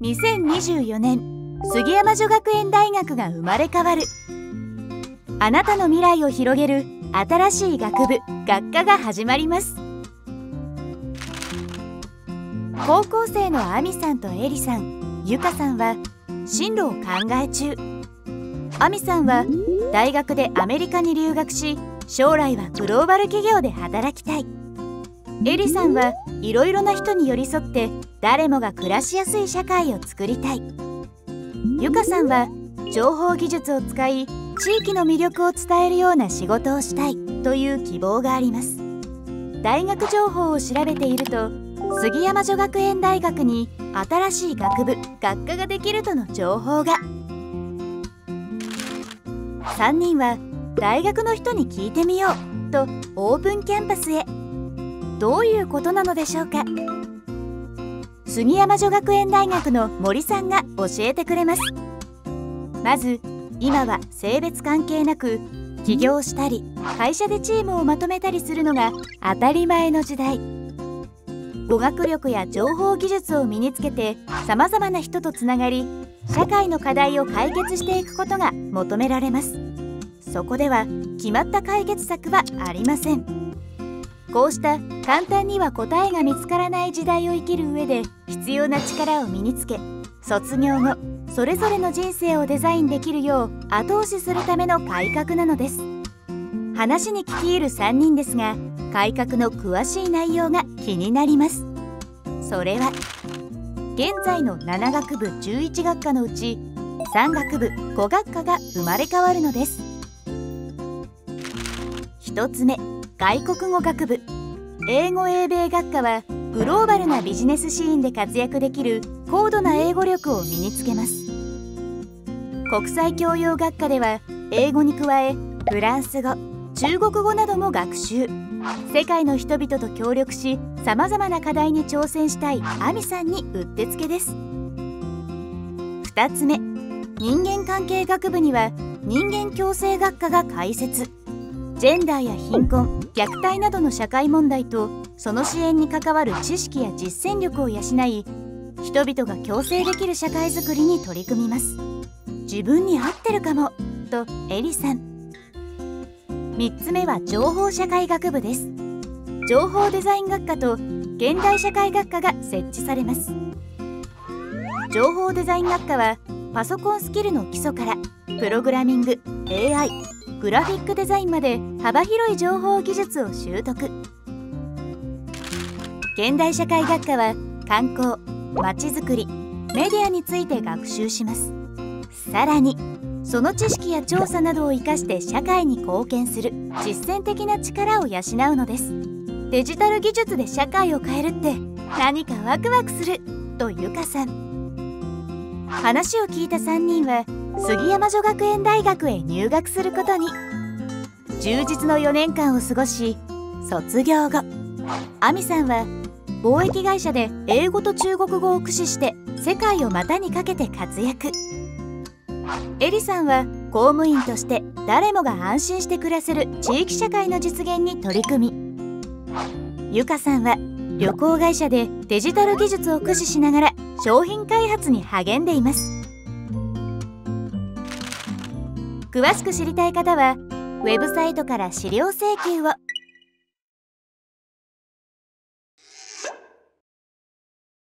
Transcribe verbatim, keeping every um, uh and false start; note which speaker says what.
Speaker 1: にせんにじゅうよねん、杉山女学園大学が生まれ変わる。あなたの未来を広げる新しい学部・学科が始まります。高校生のあみさんとえりさん、ゆかさんは進路を考え中。あみさんは大学でアメリカに留学し、将来はグローバル企業で働きたい。えりさんはいろいろな人に寄り添って誰もが暮らしやすい社会を作りたい。ゆかさんは情報技術を使い地域の魅力を伝えるような仕事をしたいという希望があります。大学情報を調べていると、杉山女学園大学に新しい学部・学科ができるとの情報が。さんにんは大学の人に聞いてみようとオープンキャンパスへ。どういうことなのでしょうか。杉山女学園大学の森さんが教えてくれます。まず、今は性別関係なく起業したり会社でチームをまとめたりするのが当たり前の時代。語学力や情報技術を身につけてさまざまな人とつながり、社会の課題を解決していくことが求められます。そこでは決まった解決策はありません。こうした簡単には答えが見つからない時代を生きる上で必要な力を身につけ、卒業後それぞれの人生をデザインできるよう後押しするための改革なのです。話に聞き入るさんにんですが、改革の詳しい内容が気になります。それは現在のなな学部じゅういち学科のうちさん学部ご学科が生まれ変わるのです。ひとつめ、外国語学部。英語英米学科はグローバルなビジネスシーンで活躍できる高度な英語力を身につけます。国際教養学科では英語に加えフランス語、中国語なども学習。世界の人々と協力し、さまざまな課題に挑戦したいあみさんにうってつけです。ふたつめ、人間関係学部には人間共生学科が開設。ジェンダーや貧困、虐待などの社会問題とその支援に関わる知識や実践力を養い、人々が共生できる社会づくりに取り組みます。自分に合ってるかもとえりさん。みっつめは情報社会学部です。情報デザイン学科と現代社会学科が設置されます。情報デザイン学科はパソコンスキルの基礎からプログラミング、エーアイ、グラフィックデザインまで幅広い情報技術を習得。現代社会学科は観光、まちづくり、メディアについて学習します。さらにその知識や調査などを生かして社会に貢献する実践的な力を養うのです。デジタル技術で社会を変えるって何かワクワクするとゆかさん。話を聞いたさんにんは杉山女学園大学へ入学することに。充実のよねんかんを過ごし、卒業後あみさんは貿易会社で英語と中国語を駆使して世界を股にかけて活躍。えりさんは公務員として誰もが安心して暮らせる地域社会の実現に取り組み、ゆかさんは旅行会社でデジタル技術を駆使しながら商品開発に励んでいます。詳しく知りたい方はウェブサイトから資料請求を。